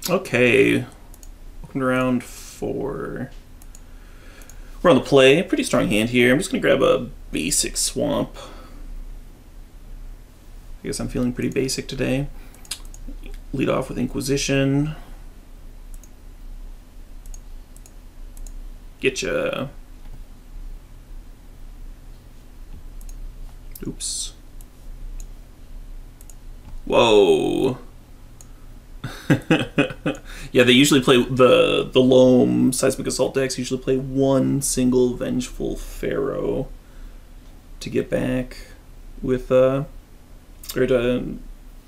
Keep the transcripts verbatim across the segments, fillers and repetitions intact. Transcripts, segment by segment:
Okay. Welcome to round four. We're on the play. Pretty strong hand here. I'm just going to grab a basic swamp. I guess I'm feeling pretty basic today. Lead off with Inquisition. Getcha. Oops. Whoa. Yeah, they usually play the the Loam Seismic Assault decks usually play one single Vengeful Pharaoh to get back with uh or to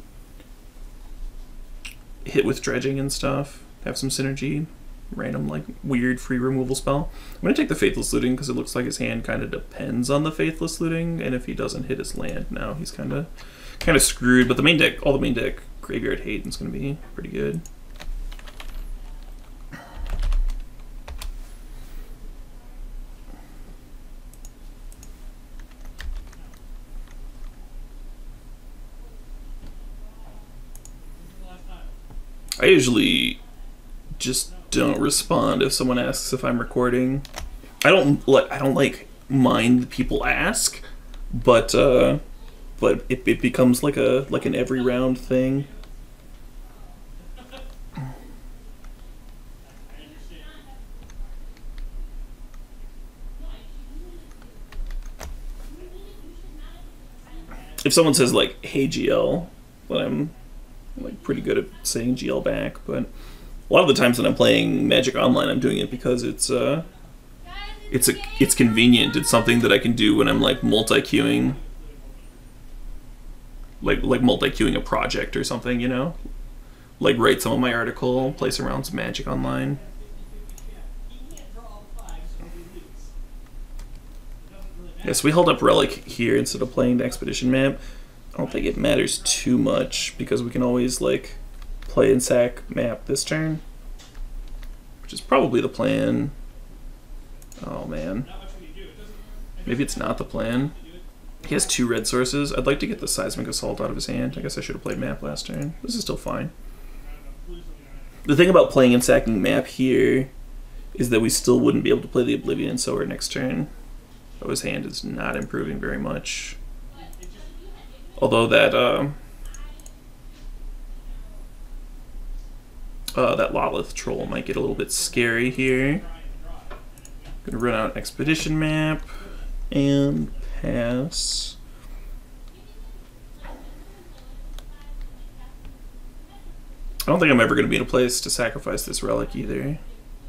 hit with dredging and stuff. Have some synergy. Random like weird free removal spell. I'm gonna take the Faithless Looting because it looks like his hand kind of depends on the Faithless Looting, and if he doesn't hit his land now, he's kind of kind of screwed. But the main deck, all the main deck graveyard hate is gonna be pretty good. I usually just don't respond if someone asks if I'm recording. I don't like I don't like mind people ask, but uh, but it, it becomes like a like an every round thing. If someone says like, "Hey G L," then I'm like pretty good at saying G L back, but a lot of the times when I'm playing Magic Online, I'm doing it because it's uh, it's a it's convenient. It's something that I can do when I'm like multi-queuing, like like multi-queuing a project or something, you know, like write some of my article, play some rounds of Magic Online. Yeah, so we held up Relic here instead of playing the Expedition map. I don't think it matters too much because we can always like play and sack map this turn, which is probably the plan. Oh man, maybe it's not the plan. He has two red sources. I'd like to get the Seismic Assault out of his hand. I guess I should have played map last turn. This is still fine. The thing about playing and sacking map here is that we still wouldn't be able to play the Oblivion Sower next turn. So his hand is not improving very much. Although that uh, uh, that Lolith Troll might get a little bit scary here. Gonna run out Expedition map and pass. I don't think I'm ever gonna be in a place to sacrifice this relic either.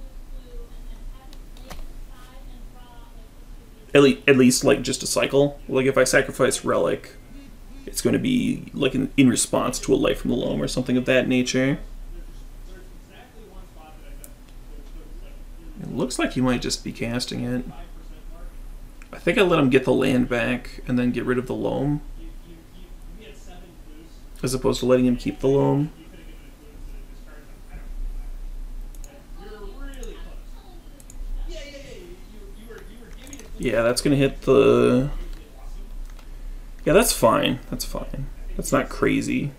At least, at least like just a cycle. Like if I sacrifice relic, it's going to be like in, in response to a Light from the Loam or something of that nature. It looks like he might just be casting it. I think I let him get the land back and then get rid of the Loam, as opposed to letting him keep the Loam. Yeah, that's going to hit the... Yeah, that's fine. That's fine. That's not crazy.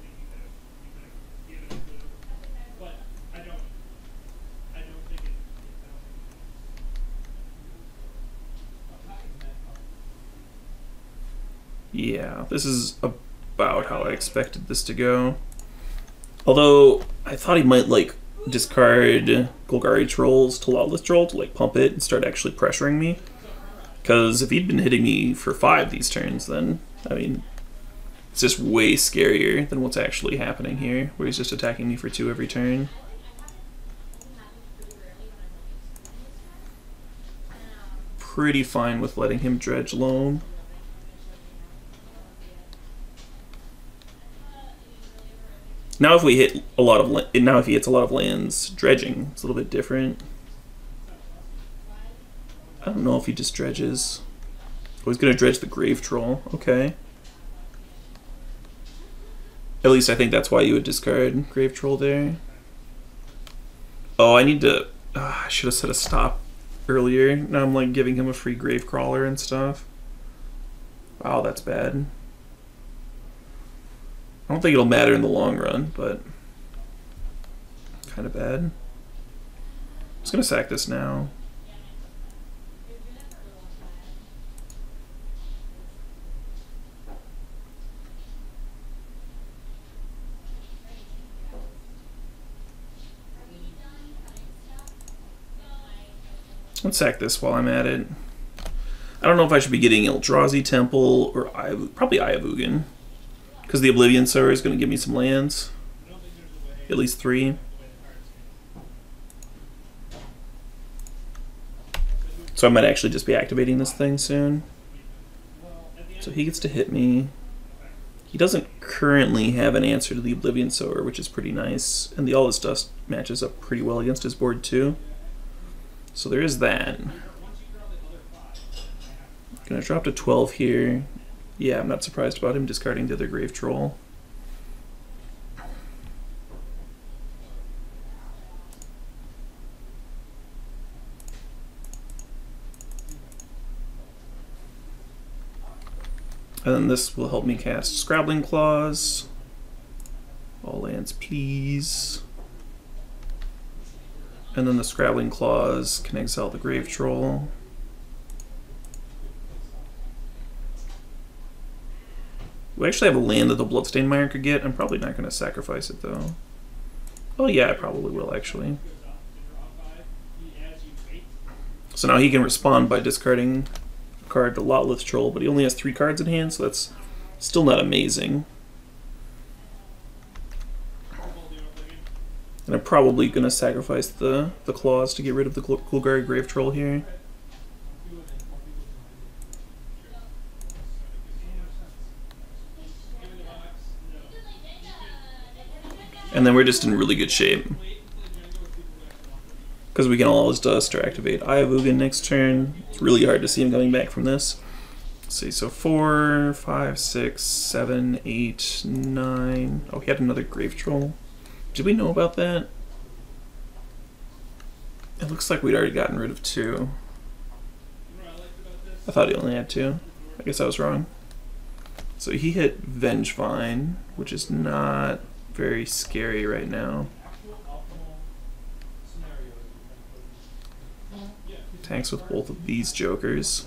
Yeah, this is about how I expected this to go. Although, I thought he might, like, discard Golgari Trolls to Lawless Troll to, like, pump it and start actually pressuring me. Because if he'd been hitting me for five these turns, then, I mean, it's just way scarier than what's actually happening here, where he's just attacking me for two every turn. Pretty fine with letting him dredge Loam. Now if we hit a lot of, now if he hits a lot of lands dredging, it's a little bit different. I don't know if he just dredges. Oh, he's gonna dredge the Grave Troll. Okay. At least I think that's why you would discard Grave Troll there. Oh, I need to... Uh, I should have set a stop earlier. Now I'm like giving him a free Grave Crawler and stuff. Wow, that's bad. I don't think it'll matter in the long run, but... kind of bad. I'm just gonna sack this now. Let's sack this while I'm at it. I don't know if I should be getting Eldrazi Temple or I probably Eye of Ugin, because the Oblivion Sower is going to give me some lands, at least three. So I might actually just be activating this thing soon. So he gets to hit me. He doesn't currently have an answer to the Oblivion Sower, which is pretty nice, and the All Is Dust matches up pretty well against his board too. So there is that. Gonna drop to twelve here. Yeah, I'm not surprised about him discarding the other Grave Troll. And then this will help me cast Scrabbling Claws. All lands, please. And then the Scrabbling Claws can exile the Grave Troll. We actually have a land that the Bloodstained Mire could get. I'm probably not going to sacrifice it though. Oh yeah, I probably will actually. So now he can respond by discarding a card to Lotleth Troll, but he only has three cards in hand, so that's still not amazing. And I'm probably going to sacrifice the, the claws to get rid of the Golgari Grave Troll here. And then we're just in really good shape, because we can always dust or activate Eye of Ugin next turn. It's really hard to see him coming back from this. Let's see, so four, five, six, seven, eight, nine. Oh, he had another Grave Troll. Did we know about that? It looks like we'd already gotten rid of two. I thought he only had two. I guess I was wrong. So he hit Vengevine, which is not very scary right now. Tanks with both of these jokers.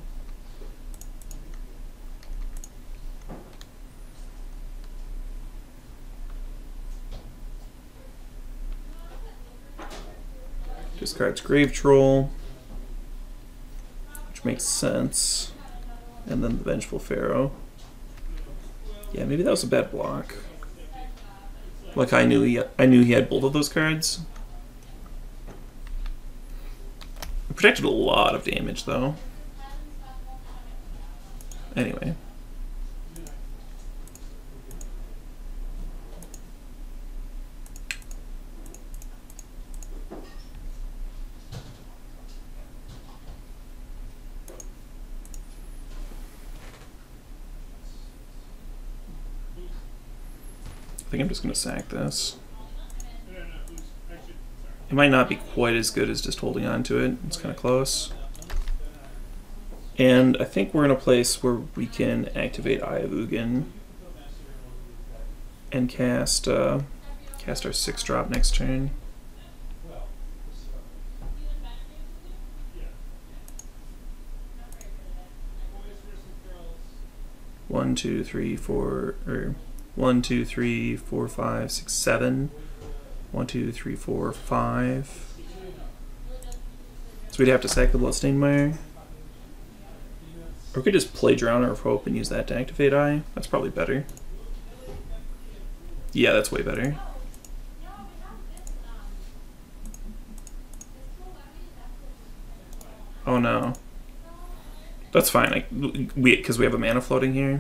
Discards Grave Troll, which makes sense. And then the Vengeful Pharaoh. Yeah, maybe that was a bad block. Like I knew he, I knew he had both of those cards. It protected a lot of damage though. Anyway. I think I'm just going to sack this. It might not be quite as good as just holding on to it. It's kind of close. And I think we're in a place where we can activate Eye of Ugin and cast uh, cast our six drop next turn. One, two, three, four, or one, two, three, four, five, six, seven. One, two, three, four, five. So we'd have to sack the Bloodstained Mire. Or we could just play Drowner of Hope and use that to activate Eye. That's probably better. Yeah, that's way better. Oh no. That's fine, I, we because we have a mana floating here.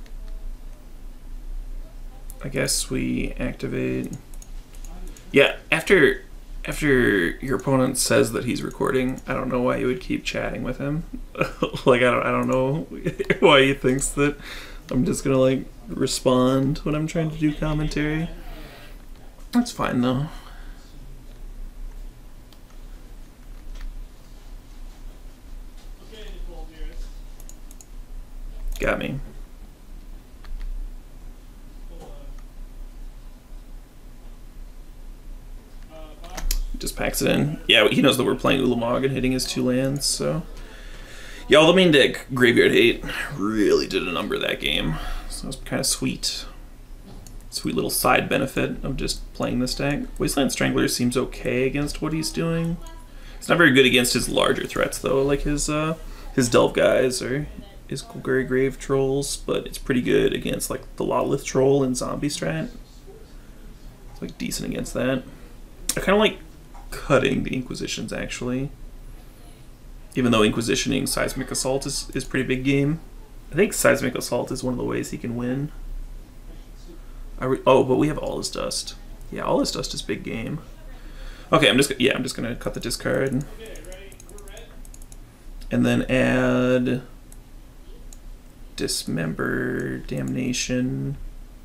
I guess we activate. Yeah, after after your opponent says that he's recording, I don't know why you would keep chatting with him. Like I don't I don't know why he thinks that I'm just gonna like respond when I'm trying to do commentary. That's fine though. Got me. just packs it in. Yeah, he knows that we're playing Ulamog and hitting his two lands, so... Yeah, all the main deck, Graveyard Hate, really did a number that game. So it was kind of sweet. Sweet little side benefit of just playing this deck. Wasteland Strangler seems okay against what he's doing. It's not very good against his larger threats, though, like his uh, his Delve guys or his Golgari Grave Trolls, but it's pretty good against like the Lotlith Troll and Zombie Strat. It's like decent against that. I kind of like cutting the Inquisitions, actually. Even though Inquisitioning Seismic Assault is, is pretty big game. I think Seismic Assault is one of the ways he can win. I re oh, but we have All Is Dust. Yeah, All Is Dust is big game. Okay, I'm just yeah, I'm just gonna cut the discard. And then add Dismember, Damnation.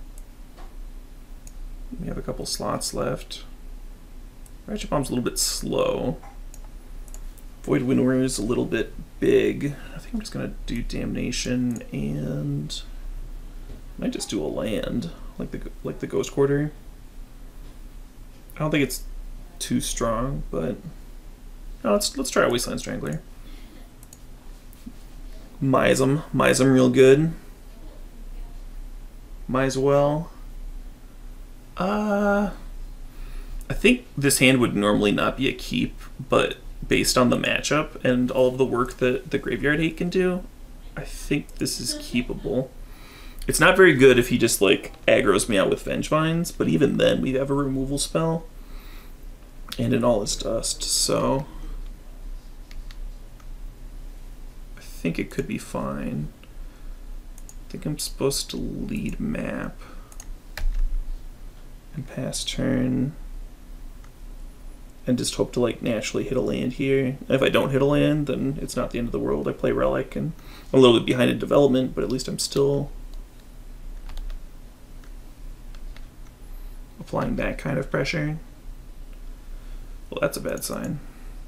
We have a couple slots left. Ratchet Bomb's a little bit slow. Void Winnower is a little bit big. I think I'm just gonna do Damnation and I might just do a land, like the like the Ghost Quarter. I don't think it's too strong, but no, let's let's try a Wasteland Strangler. Mize 'em, Mize 'em real good. Might as well. Uh, I think this hand would normally not be a keep, but based on the matchup and all of the work that the Graveyard Hate can do, I think this is keepable. It's not very good if he just like aggroes me out with Vengevines, but even then we have a removal spell and an All Is Dust, so I think it could be fine. I think I'm supposed to lead map and pass turn and just hope to like naturally hit a land here. If I don't hit a land, then it's not the end of the world. I play Relic and I'm a little bit behind in development, but at least I'm still applying that kind of pressure. Well, that's a bad sign.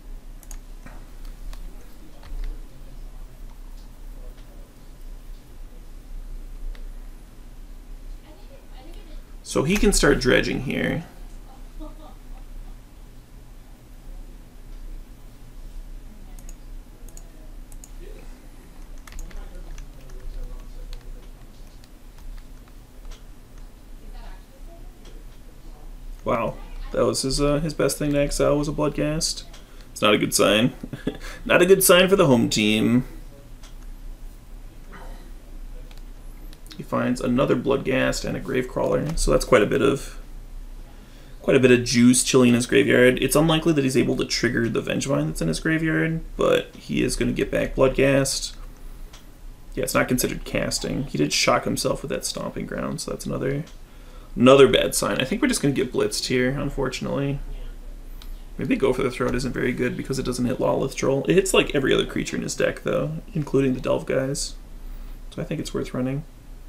So he can start dredging here. Wow, that was his uh, his best thing to exile was a Bloodcast. It's not a good sign. Not a good sign for the home team. He finds another Bloodghast and a Gravecrawler, so that's quite a bit of quite a bit of juice chilling in his graveyard. It's unlikely that he's able to trigger the Vengevine that's in his graveyard, but he is going to get back Bloodghast. Yeah, it's not considered casting. He did shock himself with that Stomping Ground, so that's another another bad sign. I think we're just going to get blitzed here, unfortunately. Maybe Go for the Throat isn't very good because it doesn't hit Lotlith Troll. It hits like every other creature in his deck, though, including the Delve guys. So I think it's worth running.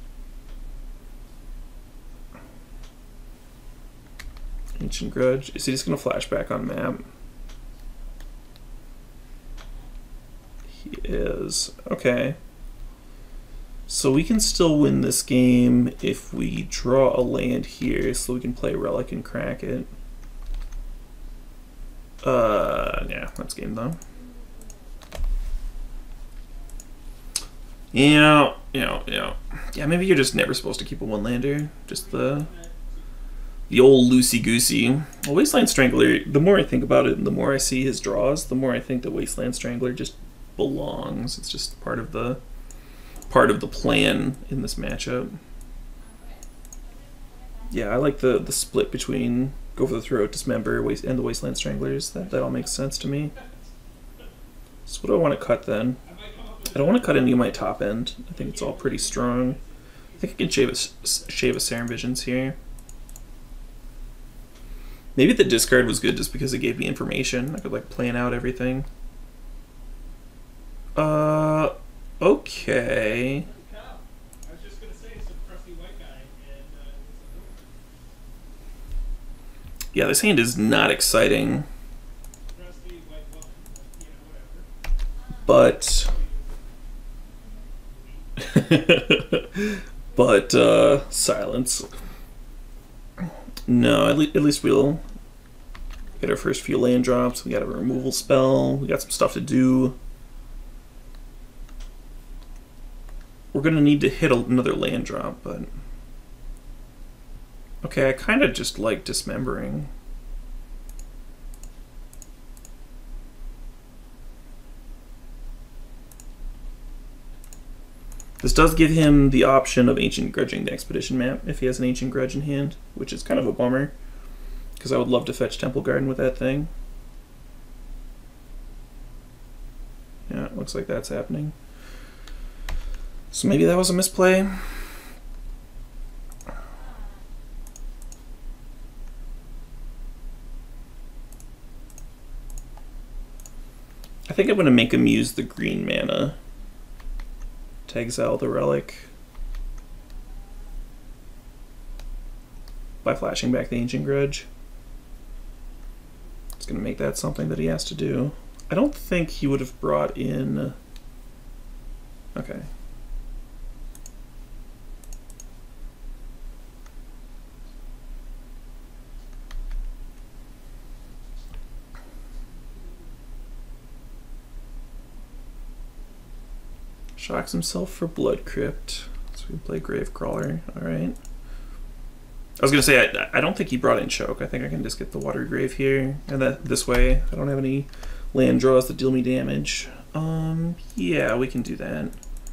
Ancient Grudge. Is he just going to flashback on map? He is. Okay. So we can still win this game if we draw a land here so we can play Relic and crack it. Uh, yeah, that's game though. Yeah, yeah, yeah. Yeah, maybe you're just never supposed to keep a one-lander. Just the... The old loosey-goosey. Well, Wasteland Strangler, the more I think about it and the more I see his draws, the more I think that Wasteland Strangler just belongs. It's just part of the part of the plan in this matchup. Yeah, I like the, the split between Go for the Throat, Dismember, Waste, and the Wasteland Stranglers. That, that all makes sense to me. So what do I want to cut then? I don't want to cut any of my top end. I think it's all pretty strong. I think I can shave a, shave a Serum Visions here. Maybe the discard was good just because it gave me information. I could like plan out everything. Uh, okay. Yeah, this hand is not exciting. But... but, uh, silence. No, at, le at least we'll Get our first few land drops. We got a removal spell. We got some stuff to do. We're gonna need to hit another land drop, but okay, I kind of just like dismembering. This does give him the option of Ancient Grudging the Expedition map if he has an Ancient Grudge in hand, which is kind of a bummer, because I would love to fetch Temple Garden with that thing. Yeah, it looks like that's happening. So maybe that was a misplay. I think I'm going to make him use the green mana to exile the relic by flashing back the Ancient Grudge. It's going to make that something that he has to do. I don't think he would have brought in... Okay. Shocks himself for Blood Crypt, so we can play Gravecrawler. Alright. I was going to say, I, I don't think he brought in Choke. I think I can just get the Water Grave here, and that this way I don't have any land draws that deal me damage. Um, yeah, we can do that.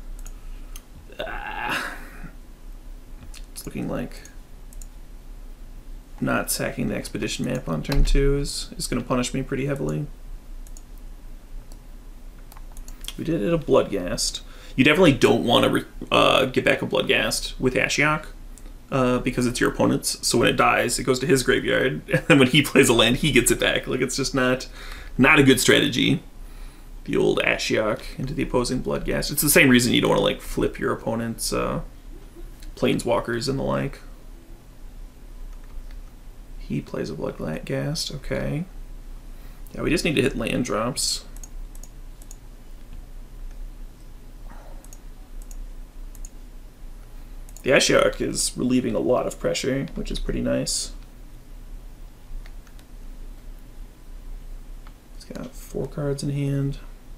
Ah. It's looking like not sacking the Expedition map on turn two is, is going to punish me pretty heavily. We did it a Bloodghast. You definitely don't want to uh, get back a Bloodghast with Ashiok, uh, because it's your opponent's. So when it dies, it goes to his graveyard, and then when he plays a land, he gets it back. Like, it's just not not a good strategy. The old Ashiok into the opposing Bloodghast. It's the same reason you don't want to like flip your opponent's uh, Planeswalkers and the like. He plays a Bloodghast. Okay. Yeah, we just need to hit land drops. The Ashiok is relieving a lot of pressure, which is pretty nice. He's got four cards in hand.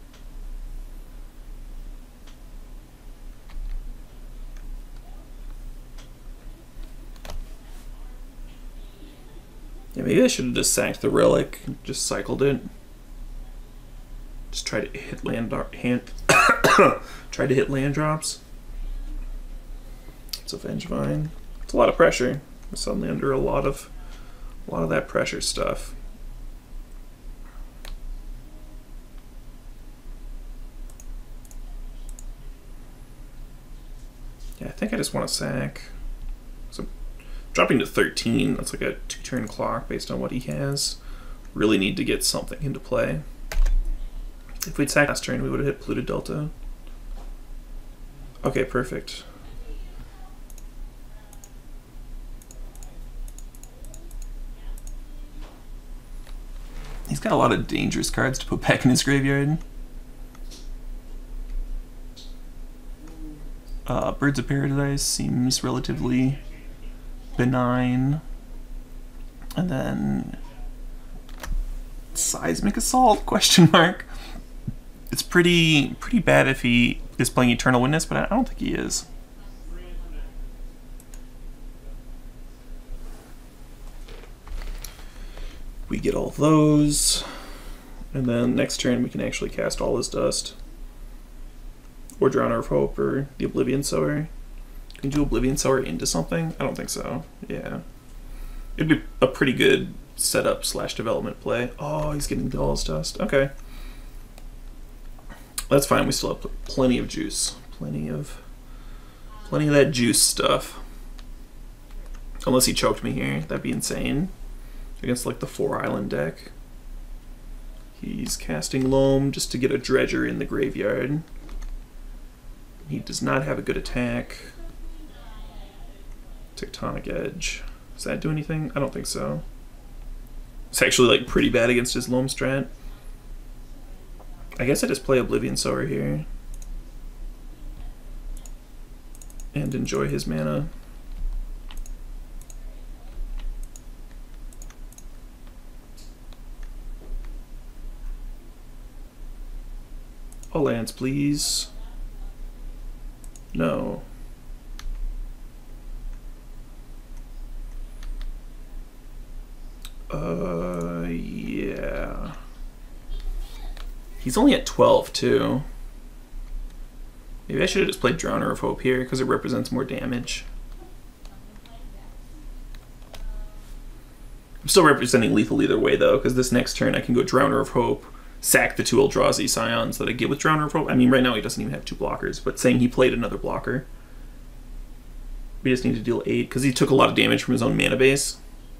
Yeah, maybe I should have just sacked the relic, just cycled it. Just try to hit land hand try to hit land drops. It's a Vengevine. It's a lot of pressure. I'm suddenly under a lot of a lot of that pressure stuff. Yeah, I think I just want to sack. So dropping to thirteen, that's like a two-turn clock based on what he has. Really need to get something into play. If we'd sacked last turn, we would have hit Pluto Delta. Okay, perfect. He's got a lot of dangerous cards to put back in his graveyard. Uh, Birds of Paradise seems relatively benign. And then Seismic Assault, question mark. It's pretty pretty bad if he is playing Eternal Witness, but I don't think he is. We get all those, and then next turn we can actually cast All Is Dust, or Drowner of Hope, or the Oblivion Sower. Can you do Oblivion Sower into something? I don't think so. Yeah, it'd be a pretty good setup slash development play. Oh, he's getting the All Is Dust. Okay, that's fine. We still have plenty of juice, plenty of, plenty of that juice stuff. Unless he choked me here, that'd be insane. Against like the four island deck. He's casting Loam just to get a Dredger in the graveyard. He does not have a good attack. Tectonic Edge. Does that do anything? I don't think so. It's actually like pretty bad against his Loam strat. I guess I just play Oblivion Sower here. And enjoy his mana. lands, please. No. Uh, yeah. He's only at twelve, too. Maybe I should have just played Drowner of Hope here, because it represents more damage. I'm still representing lethal either way, though, because this next turn I can go Drowner of Hope, sack the two Eldrazi Scions that I get with Drowner of Hope. I mean, right now he doesn't even have two blockers, but saying he played another blocker. We just need to deal eight, because he took a lot of damage from his own mana base.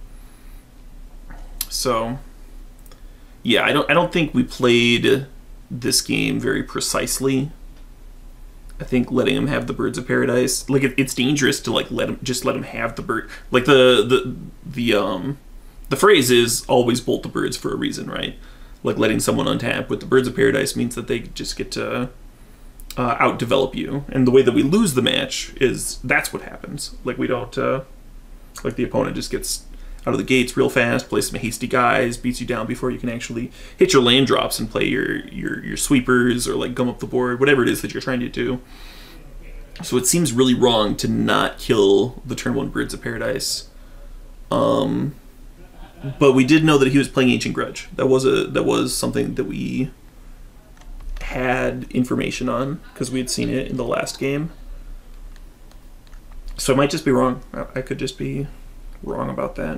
So, yeah, I don't, I don't think we played this game very precisely. I think letting him have the Birds of Paradise, like it, it's dangerous to like let him just let him have the bird. Like the the the um the phrase is always bolt the birds for a reason, right? Like letting someone untap with the Birds of Paradise means that they just get to uh, outdevelop you. And the way that we lose the match is that's what happens. Like we don't uh, like the opponent just gets out of the gates real fast, plays some hasty guys, beats you down before you can actually hit your land drops and play your, your, your sweepers or like gum up the board, whatever it is that you're trying to do. So it seems really wrong to not kill the turn one Birds of Paradise. Um, but we did know that he was playing Ancient Grudge. That was a that was something that we had information on because we had seen it in the last game. So I might just be wrong. I could just be wrong about that.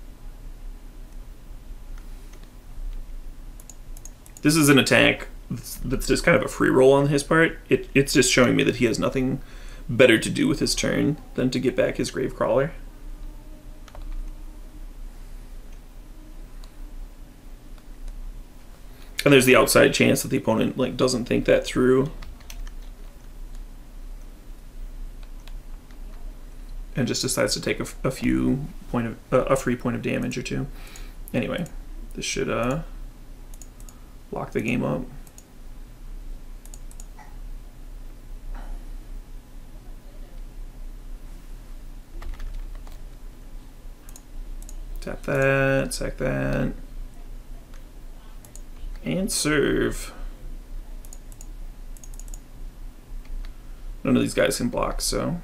This is an attack that's just kind of a free roll on his part. It, it's just showing me that he has nothing better to do with his turn than to get back his Gravecrawler. And there's the outside chance that the opponent like doesn't think that through and just decides to take a, a few point of uh, a free point of damage or two. Anyway, this should uh, lock the game up. Tap that, sack that, and serve. None of these guys can block, so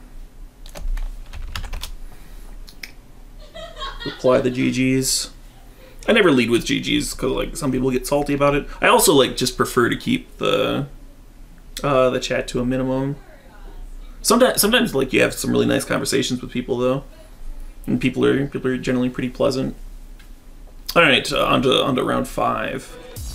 apply the G Gs. I never lead with G Gs because like some people get salty about it. I also like just prefer to keep the uh, the chat to a minimum. Sometimes, sometimes like you have some really nice conversations with people though, and people are people are generally pretty pleasant. All right, uh, on to on to round five.